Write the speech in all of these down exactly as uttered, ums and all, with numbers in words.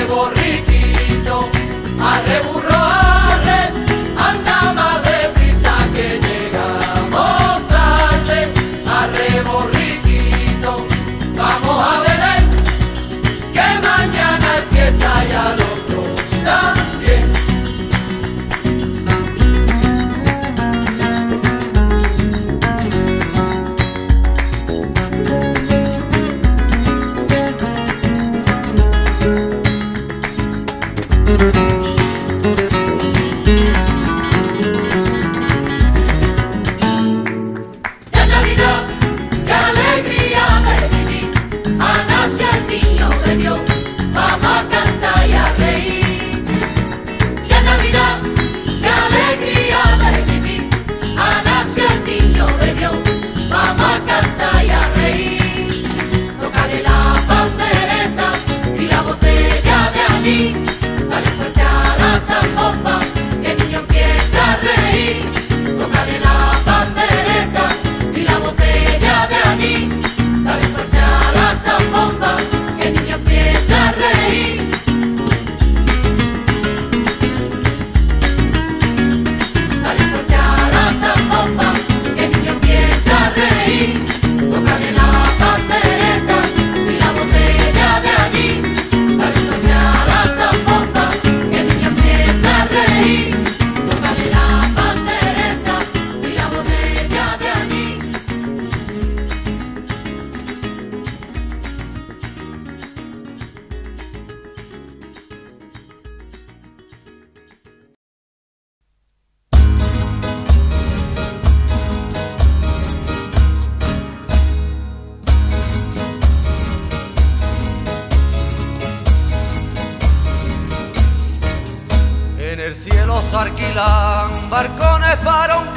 el cielo se alquilan barcones para un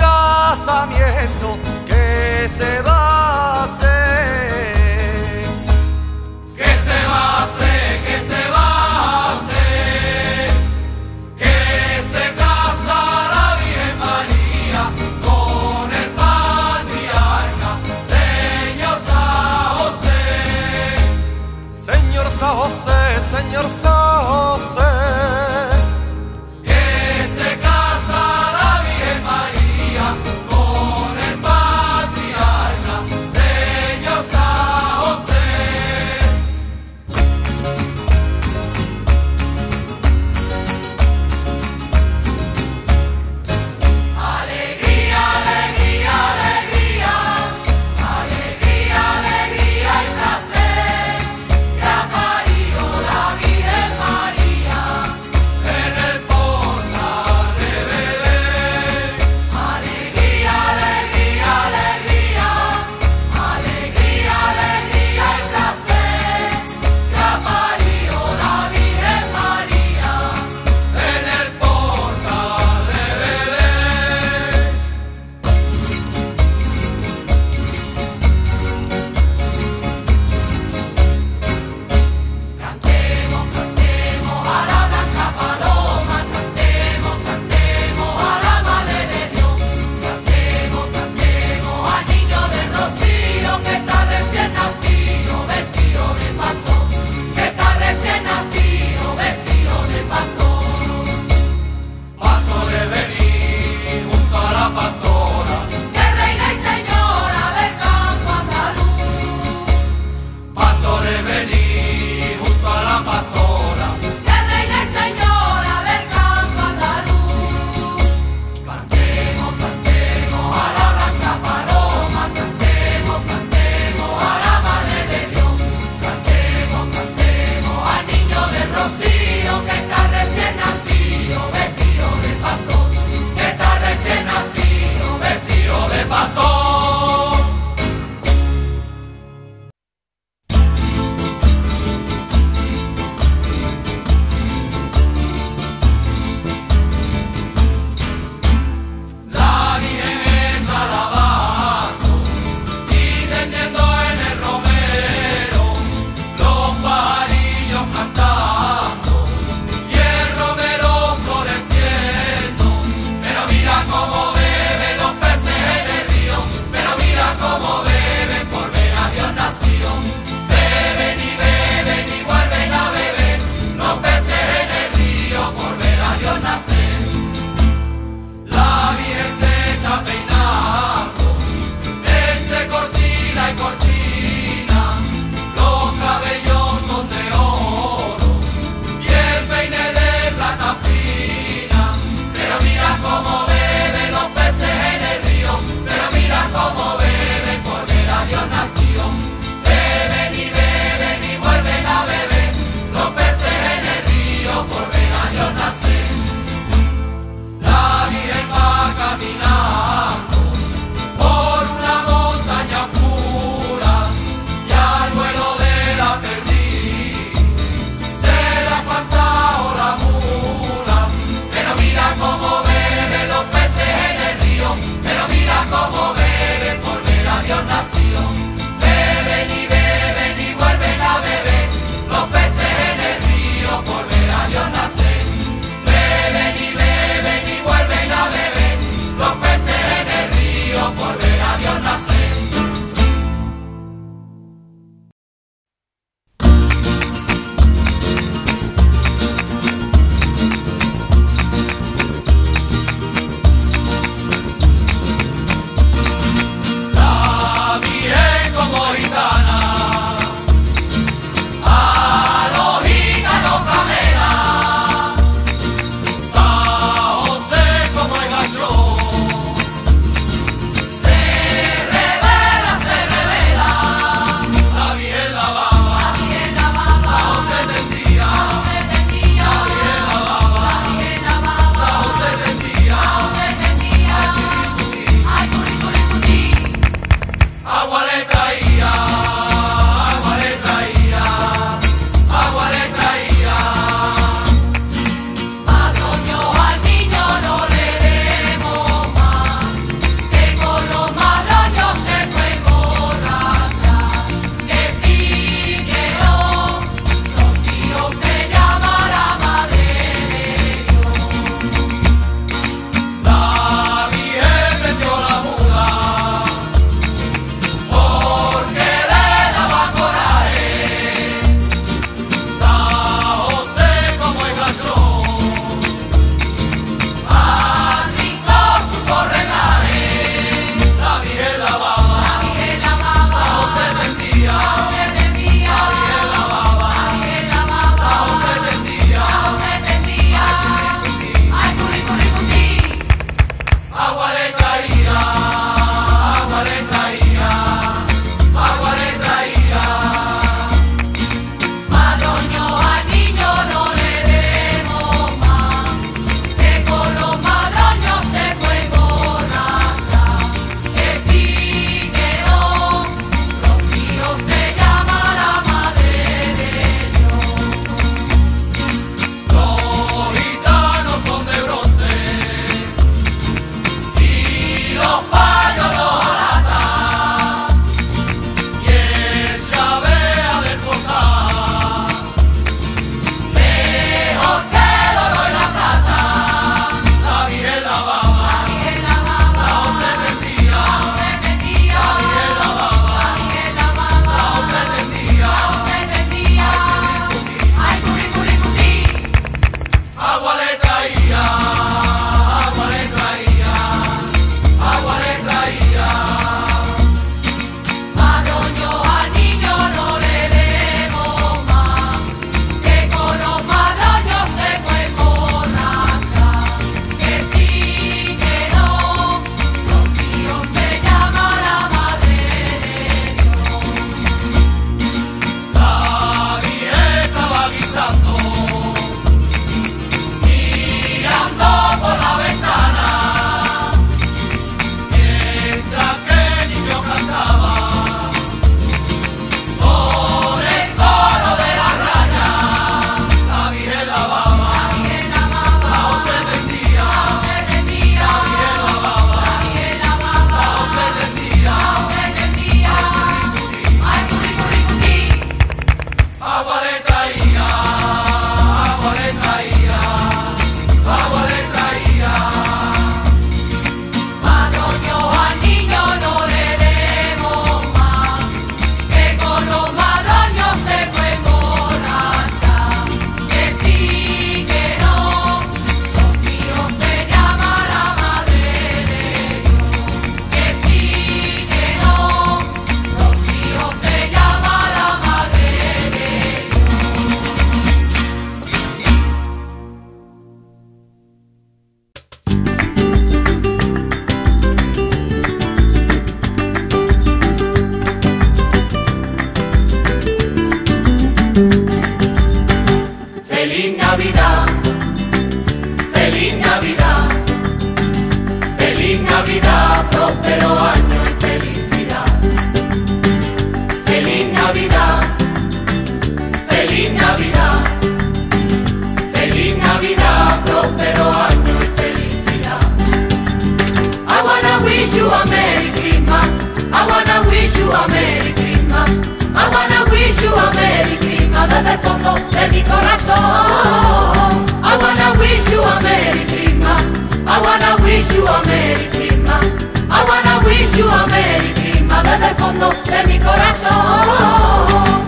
casamiento que se va a hacer. ¿Qué se va a hacer? ¿Qué se va a hacer? Que se casa la Virgen María con el patriarca, señor San José. Señor San José, señor San José. Romero, los pajarillos cantando y el romero prima desde el fondo de mi corazón. I wanna wish you a Merry Christmas. I wanna wish you a Merry Christmas. I wanna wish you a Merry Christmas desde el fondo de mi corazón.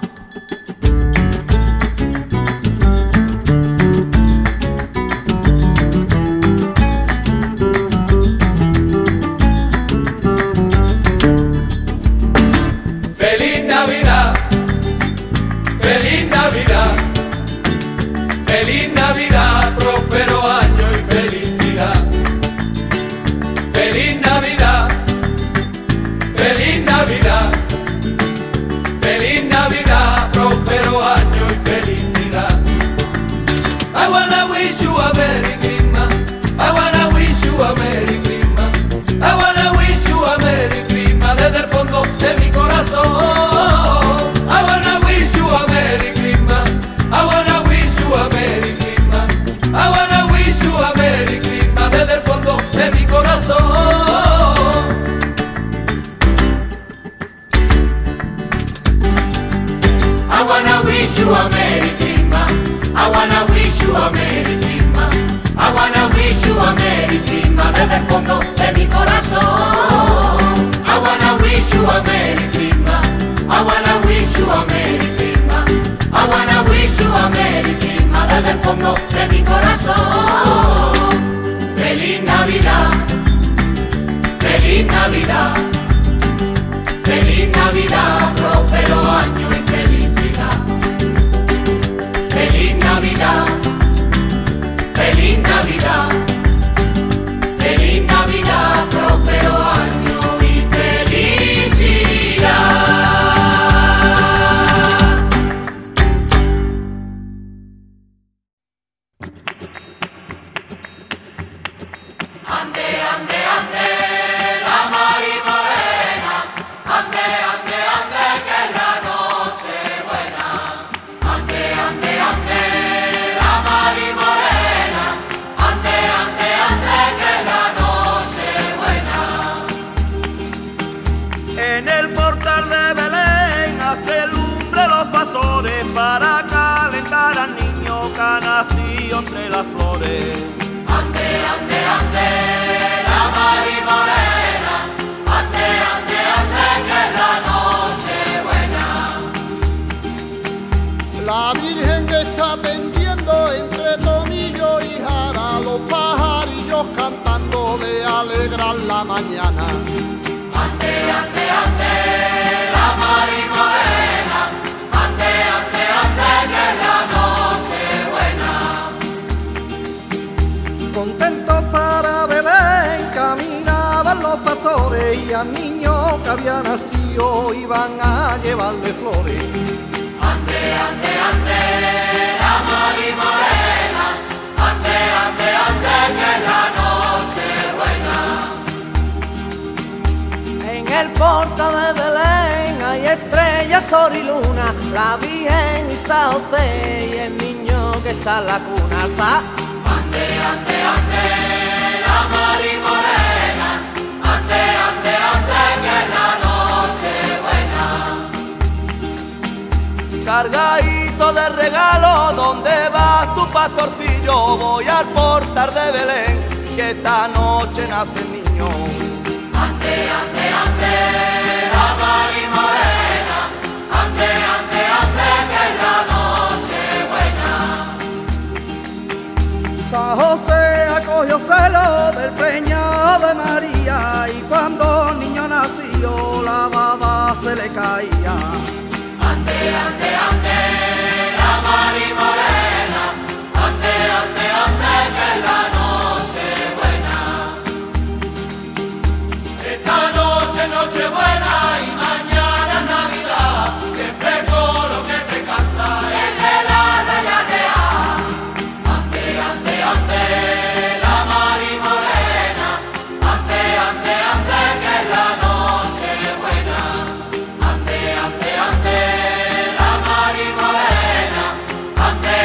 Feliz Navidad, feliz Navidad, feliz Navidad, próspero año y felicidad. Feliz Navidad, feliz Navidad, feliz Navidad, próspero año y felicidad. I wanna wish you a Merry Christmas. I wanna wish you a Merry Christmas. I wanna wish you a Merry Christmas desde el fondo de mi corazón. I wanna wish you a Merry Christmas. I wanna wish you a Merry Christmas. I wanna wish you a Merry Christmas desde el fondo de mi corazón. I wanna wish you a Merry Christmas. I wanna wish you a Merry Christmas. I wanna wish you a Merry Christmas desde el fondo de mi corazón. I wanna wish you a Merry Christmas. I wanna wish you a Merry Christmas. I wanna wish you a Merry Christmas desde el fondo de mi corazón. Feliz Navidad, feliz Navidad, feliz Navidad, próspero año y felicidad. Feliz Navidad, feliz Navidad, feliz Navidad, próspero año y felicidad. Ande, ande, ande, la Mari Morena, ande, ande, ande, que es la noche buena. Ande, ande, ande, la Mari Morena, ande, ande, ande, que es la noche buena. En el portal de Belén hace lumbre los pastores para calentar al niño que ha nacido entre las flores. Ande, ande, ande, la Mari Morena, ande, ande, ande, que es la noche buena. La Virgen que está atendiendo entre tomillo y jara, los pajarillos cantando le alegran la mañana. Ande, ande, ande, la Mari Morena, ande, ande, ande, que es la noche buena. Contentos para Belén caminaban los pastores y al niño que había nacido iban a llevarle flores. Ande, ande, ande, la Mari Morena, ande, ande, ande, que es la noche buena. En el portal de Belén hay estrellas, sol y luna, la Virgen y San José y el niño que está en la cuna. Alza. Ande, ande, ande, la Mari Morena, ande, ande, ande, que es la noche buena. Cargadito de regalo, ¿dónde vas tu pastorcillo? Voy al portal de Belén, que esta noche nace el niño. Ande, ande, ande, la Mari Morena, ande, ande, ande, que es la noche buena. San José acogió celo del preñado de María y cuando el niño nació la baba se le caía. Ande, ande, ande, la Mari Morena, ande, ande, ande, que es la noche buena. Esta noche, noche buena y mañana Navidad, que este coro que te canta es de la raya real. Ande, ande, ande, la Mari Morena, ande, ande, ande, que es la noche buena. Ande, ande, ande, la Mari Morena, ande,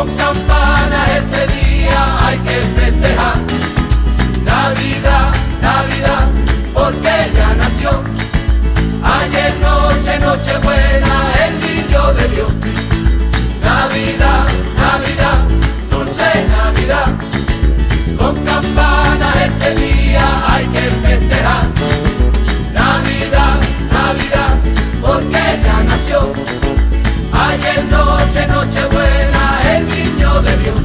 con campanas ese día hay que festejar. Navidad, Navidad, porque ya nació. Ayer noche, noche buena, el niño de Dios. Navidad, Navidad, dulce Navidad, con campanas este día hay que festejar. Navidad, Navidad, porque ya nació. Ayer noche, noche buena, el niño de Dios.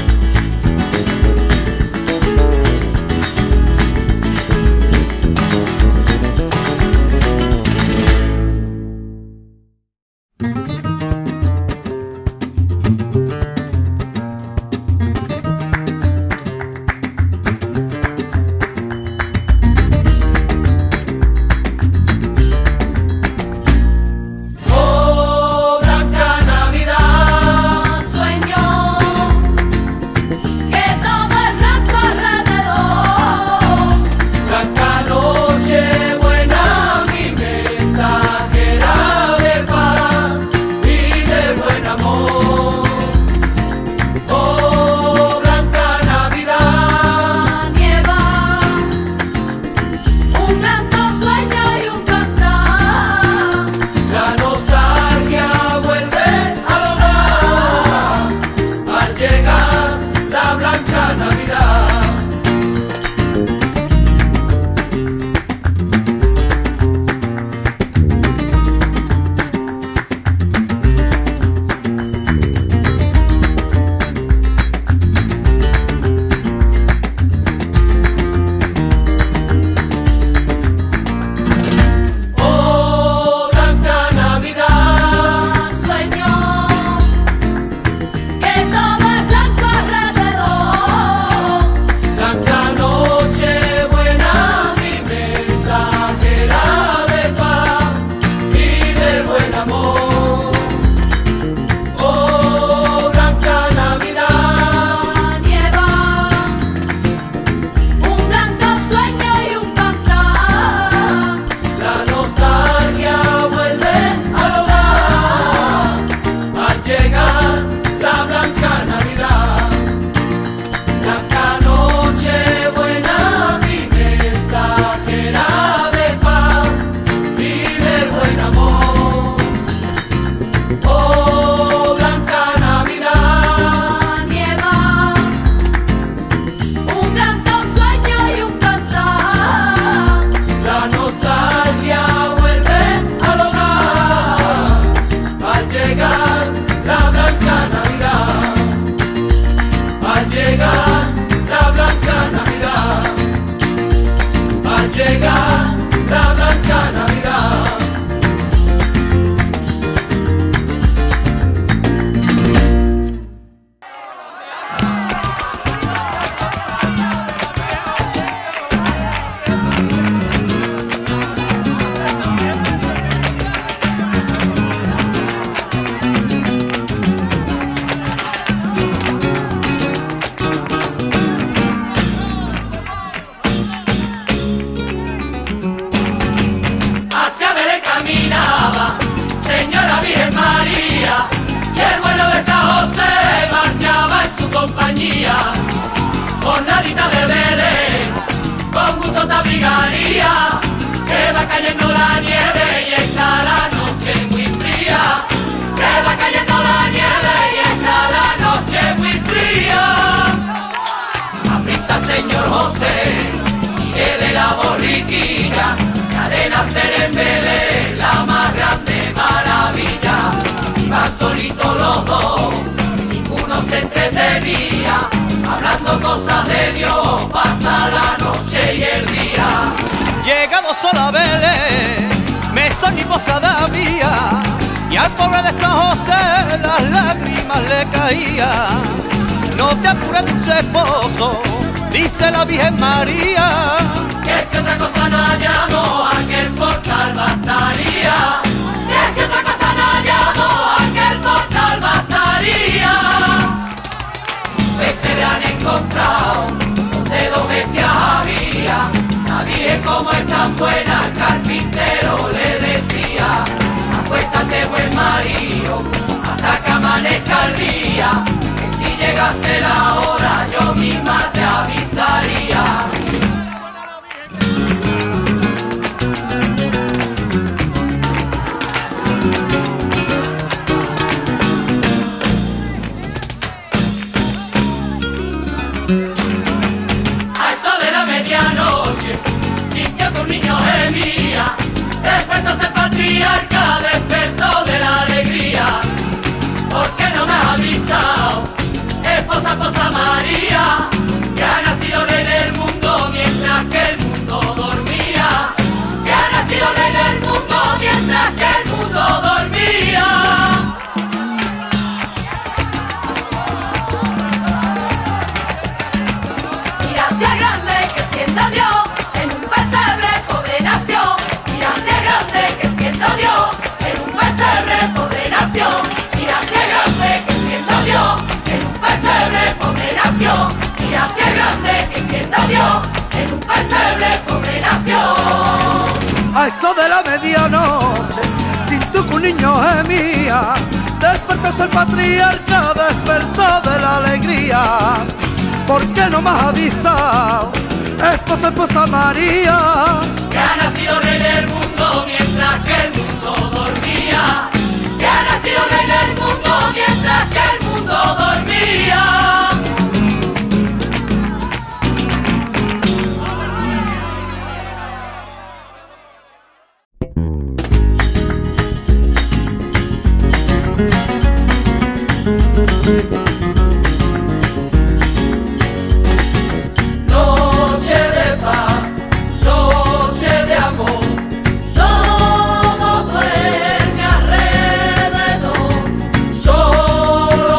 Hablando cosas de Dios, pasa la noche y el día. Llegado sola Vélez, mesón y posada vía, y al pobre de San José las lágrimas le caían. No te apures, dulce esposo, dice la Virgen María, que si otra cosa no hallamos, aquel portal bastaría. Que si otra cosa no hallamos, aquel portal bastaría. Pues se le han encontrado donde dos bestias había. La Virgen, como es tan buena, al carpintero le decía: acuéstate, buen marido, hasta que amanezca el día. Que llegase la hora yo misma te avisaría. A eso de la medianoche sintió que un niño gemía, despertó ese patriarca, despertó de la alegría. ¿Por qué no me has avisado, esposa, esposa María, que ha nacido rey del mundo mientras que el mundo dormía? Que ha nacido rey del mundo mientras que el mundo dormía. Mira si es grande que siendo Dios, en un pesebre pobre nació. Mira si es grande que siendo Dios, en un pesebre pobre nació. Mira si es grande que siendo Dios, en un pesebre pobre nació. Mira si es grande que siendo Dios, en un pesebre pobre nació. A eso de la medianoche sintió que un niño gemía, despertó el patriarca, despertó de la alegría. ¿Por qué no me has avisado, esposa, esposa María, Que ha nacido rey del mundo mientras que el mundo dormía? Que ha nacido rey del mundo mientras que el mundo dormía. Noche de paz, noche de amor, todo duerme alrededor, solo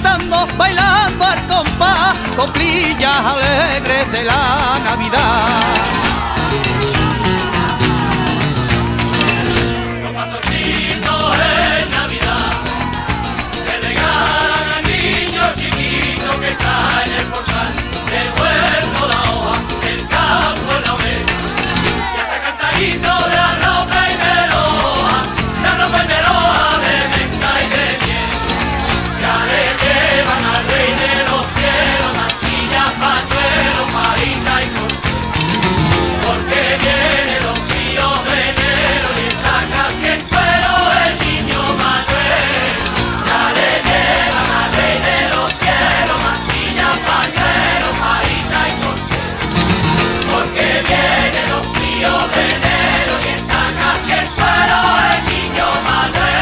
cantando, bailando al compás, coplillas alegres de la Navidad. Los pastorcitos en Navidad le regalan al niño chiquito que está en el portal, del huerto la hoja, del campo en la oveja, y hasta cantadito de arropa y meloja, de arropa y meloja, de menta y de miel. Ya le llevan al rey de los cielos mantillas, pañuelos, marita y corcel, porque viene los tíos de enero y está casi en cuero el niño Manuel. Ya le llevan al rey de los cielos mantillas, pañuelos, marita y corcel, porque viene los tíos de enero y está casi en cuero el niño Manuel.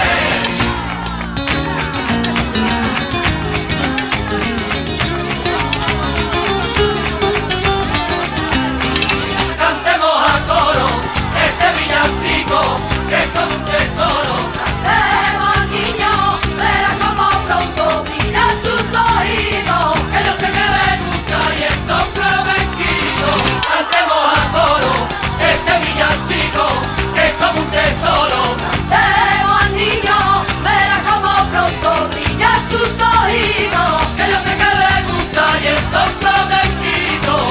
Cantemos a coro este villancico que es como un tesoro. Cantemos al niño, verá como pronto brillan sus oídos. Que yo sé que le gusta y es son prometidos. Cantemos a coro este villancico que es como un tesoro. Cantemos al niño, verá como pronto brillan sus oídos. Que yo sé que le gusta y es son prometidos.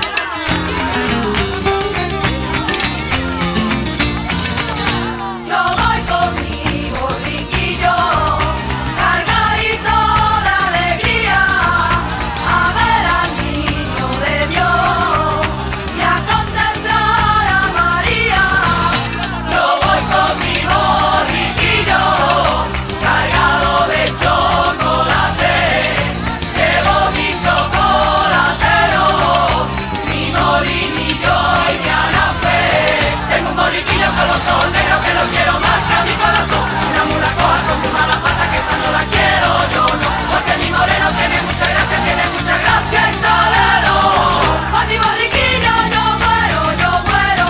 Yo voy con mi borriquillo, cargadito de alegría, a ver al niño de Dios y a contemplar a María. Yo voy con mi borriquillo cargado de chocolate. Llevo mi chocolatero, mi molinillo y mi anafe. Tengo un borriquillo con los ojos negros que lo quiero más que a mi corazón. Una mula coja con tu mala pata que esa no la quiero yo no, porque mi moreno tiene mucha gracia, tiene mucha gracia el salero. Por mi borriquillo yo muero, yo muero.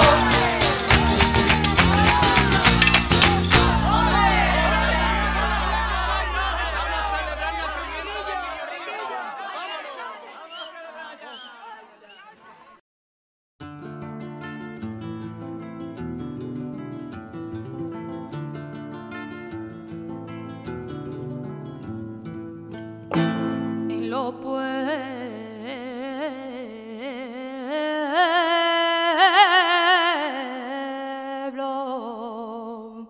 En los pueblos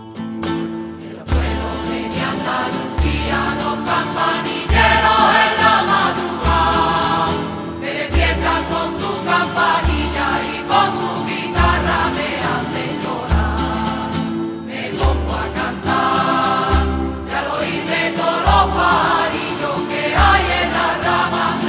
De Andalucía los campanilleros en la madrugada me despiertan con su campanilla y con su guitarra me hacen llorar. Me pongo a cantar y al oírme todos los pajarillos que hay en las ramas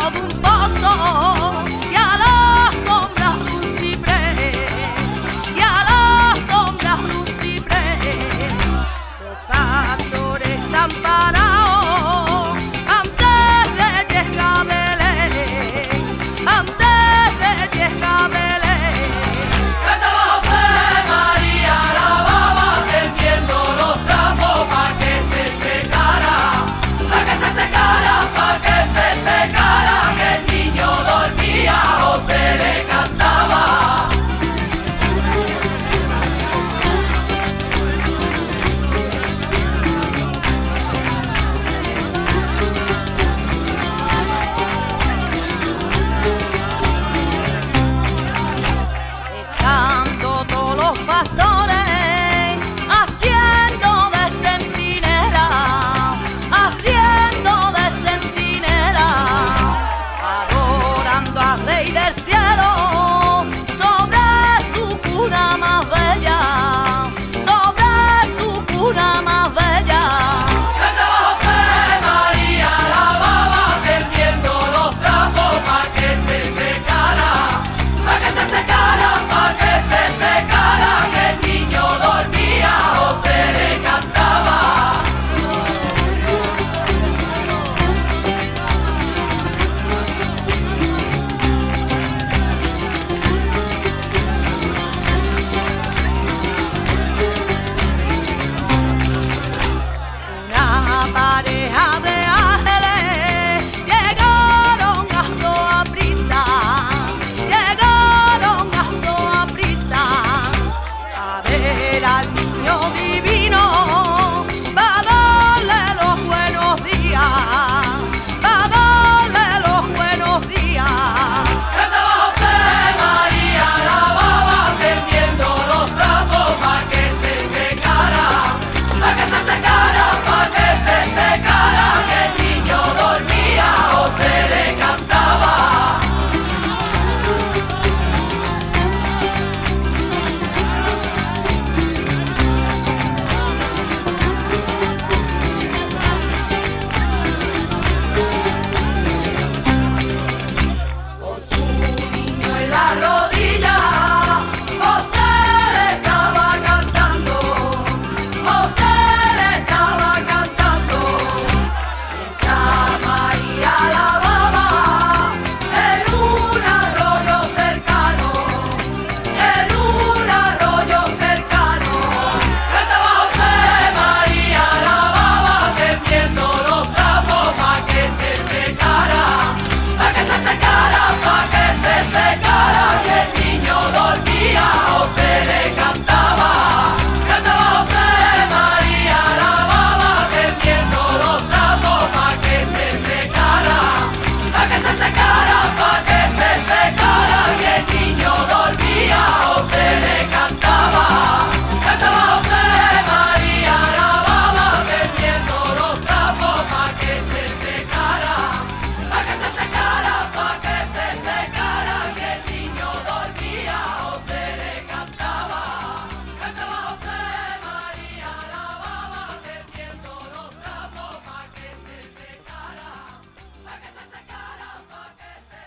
de un pozo y a la sombra de un ciprés, y a la sombra de un ciprés, los pastores han parado antes de llegar a Belén, antes de llegar a Belén. Cantaba José María la baba, tendiendo los trapos pa' que se secara, pa' que se secara, pa' que se secara, que el niño dormía, José le cantaba. Estando todos los pastores haciendo de centinela, haciendo de centinela, adorando al Rey del cielo sobre su cuna más bella, sobre su cuna más bella. Cantaba José María la baba, tendiendo los trapos pa' que se secara, pa' que se secara, pa' que se secara, que el niño dormía, José le cantaba. Una pareja de ángeles llegaron a toda prisa, llegaron a toda prisa a ver al niño divino, para darle los buenos días, para darle los buenos días. Cantaba José María la baba, tendiendo los trapos pa' que se secara, pa' que se secara, pa' que se secara, que el niño dormía, José le cantaba. Con su niño en la rodilla, José le estaba cantando, José le estaba cantando, mientras María la baba en un arroyo cercano, en un arroyo cercano. Cantaba José María la baba, tendiendo los trapos pa' que se secara, pa' que se secara, pa' que se secara, que el niño dormía, José le cantaba. Cantaba José María la baba, tendiendo los trapos pa' que se secara, pa' que se secara, pa' que se secara, que el niño dormía, José le cantaba. Cantaba José María la baba, tendiendo los trapos pa' que se secara, pa' que se secara, pa' que se secara, que el niño dormía, José le cantaba. Cantaba José María la baba, tendiendo los trapos pa' que se secara, pa' que se secara, pa' que se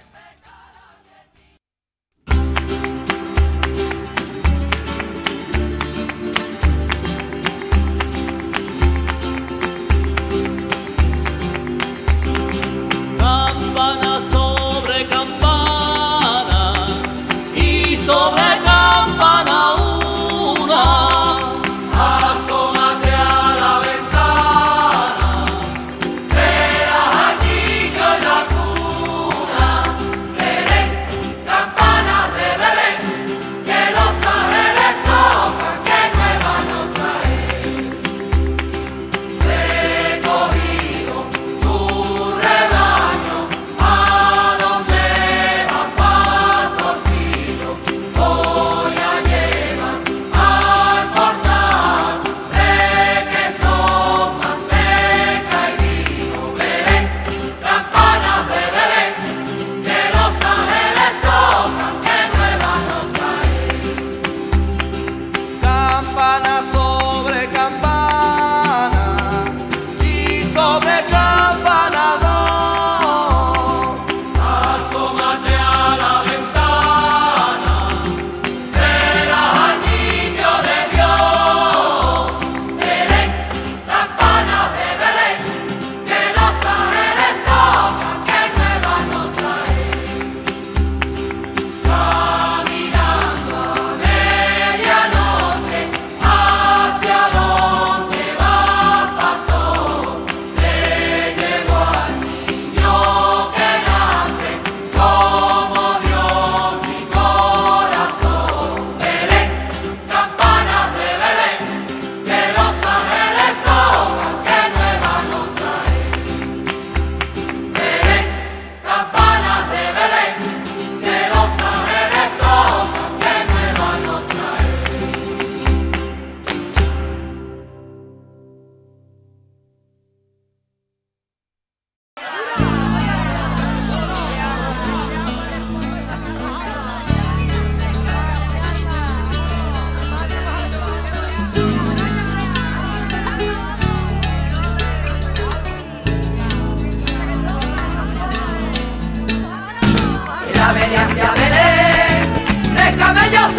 Campana sobre campana y sobre campana una, asómate a la ventana, verás al niño en la cuna. Belén, campanas de Belén, que los ángeles tocan, que nueva nos trae. Recogido tu rebaño, a donde vas, pastorcillo,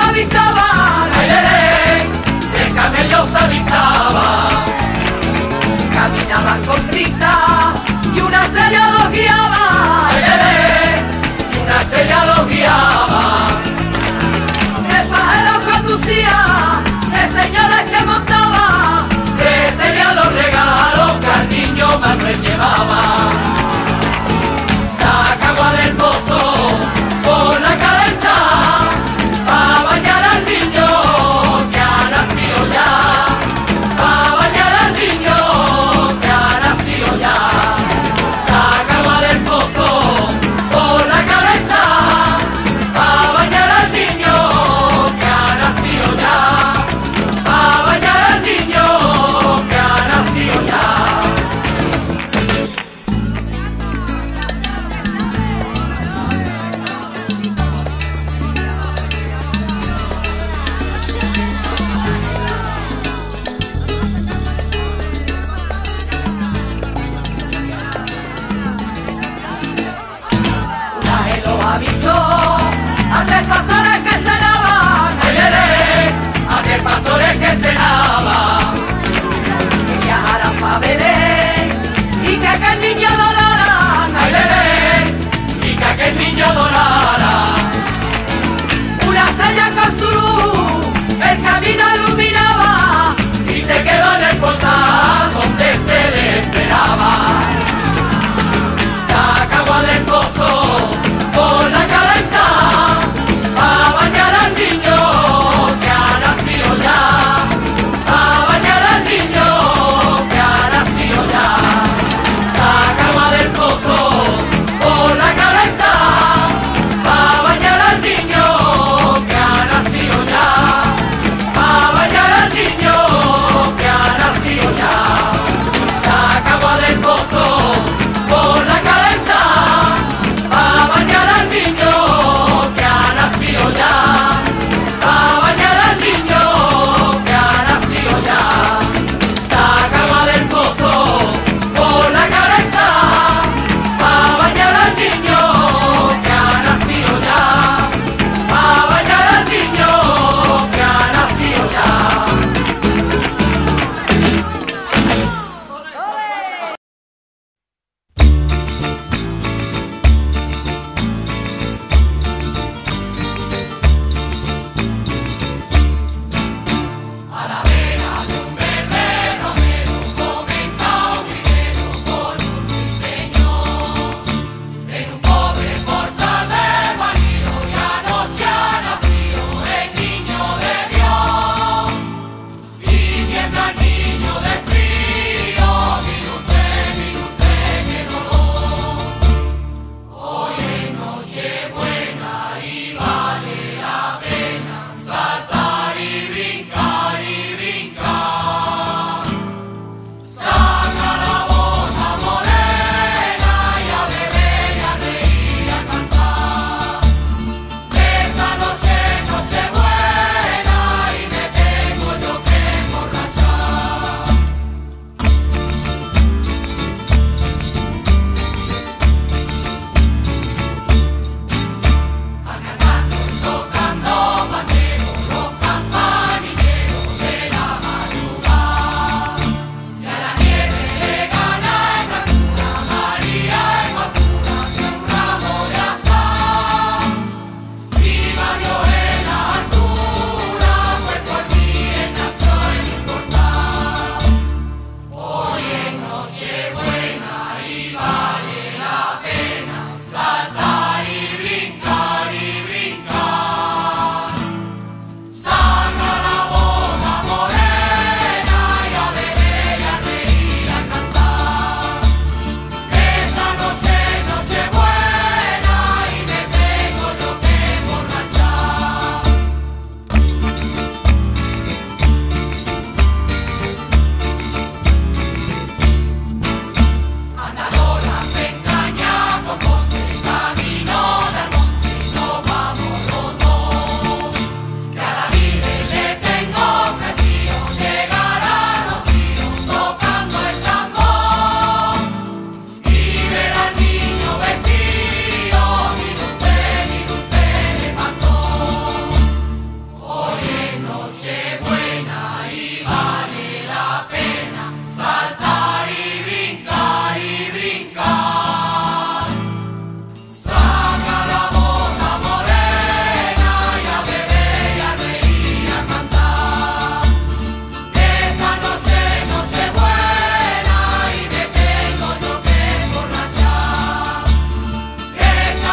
avistaban, tres camellos se avistaban, caminaban con prisa y una estrella los guiaba. y una estrella los guiaba, Tres pajeros conducía, tres señores que montaba, tres serían los regalos que al niño Manuel llevaba. Saca agua del pozo por la calenta, pa' bañar al niño que ha nacido ya, pa' bañar al niño que ha nacido ya.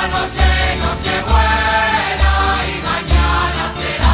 noche, Nochebuena y mañana será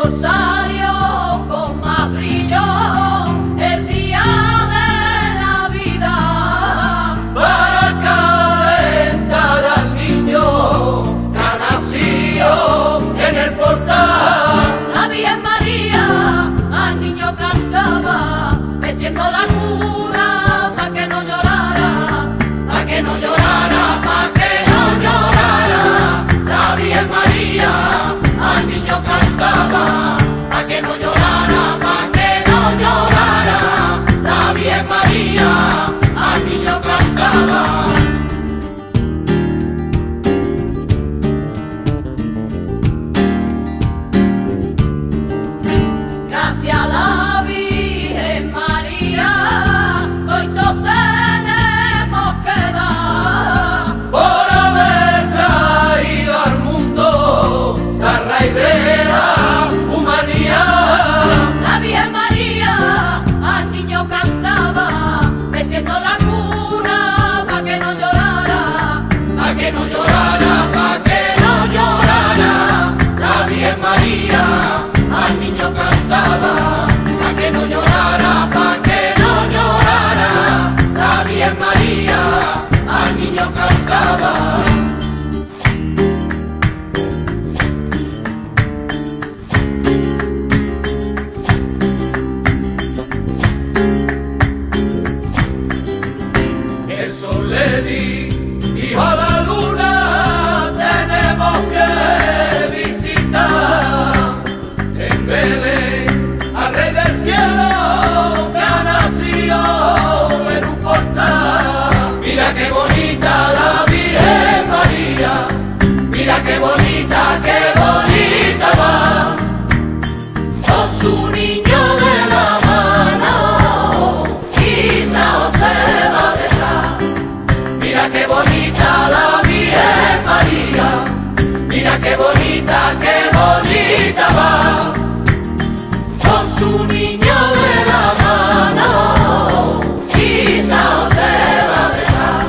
sol salió con más brillo el día de Navidad para calentar al niño que ha nacido en el portal. La Virgen María al niño cantaba, meciendo la cuna pa' que no llorara, Pa' que no llorara, pa' que no llorara. La Virgen María al niño cantaba, pa' que no llorara, pa' que no llorara. La Virgen María al niño cantaba. gracias a la Virgen María, hoy todos tenemos que dar. Por haber traído al mundo la raíz de la humanidad. La Virgen María al niño cantaba, meciendo la cuna pa' que no llorara, Pa' que no llorara, pa' que no llorara. La Virgen María al niño cantaba, pa' que no llorara, pa' que no llorara. La Virgen María al niño cantaba. El sol le di, dijo a la luna, tenemos que visitar en Belén al Rey del Cielo que ha nacido en un portal. Mira qué bonita la Virgen María, mira qué bonita, qué bonita va, con su niño de la mano, quizá se va detrás. Mira qué bonita la Virgen María, mira qué bonita, qué bonita va, con su niño de la mano, quizá se va detrás.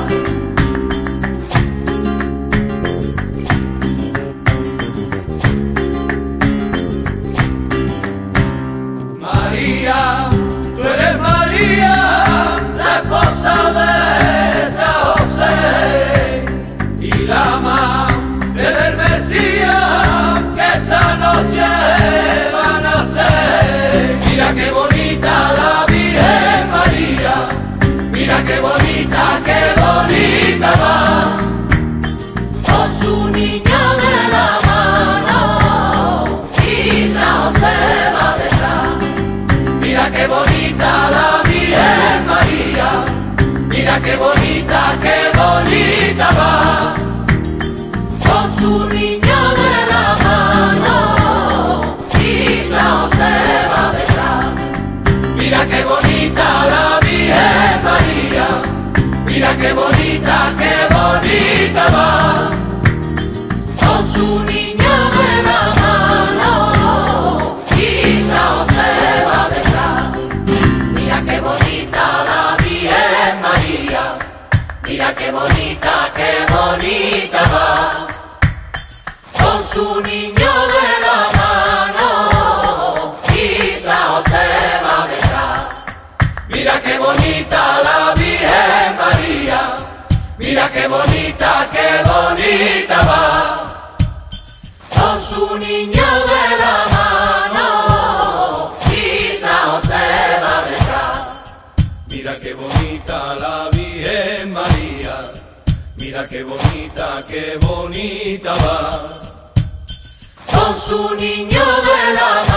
María, tú eres María, la esposa de San José y la madre del Mesías que esta noche va a nacer. Mira qué bonita la Virgen María, mira qué bonita, qué bonita va, con su niño de la mano, quizá se va detrás. Mira qué bonita la Virgen María, mira qué bonita, qué bonita va, con su niño de la mano, quizá se va detrás. Mira qué bonita la Virgen María, mira qué bonita, qué bonita va, con su niño de la mano, quizá se va detrás. Mira qué bonita la Virgen María, mira qué bonita, qué bonita va, con su niño de la mano, quizá se va detrás. Mira qué bonita la Virgen María, mira qué bonita, qué bonita va, con su niño de la mano, quizá se va detrás. Mira qué bonita la Virgen María, mira qué bonita, qué bonita va, con su niño de la mano.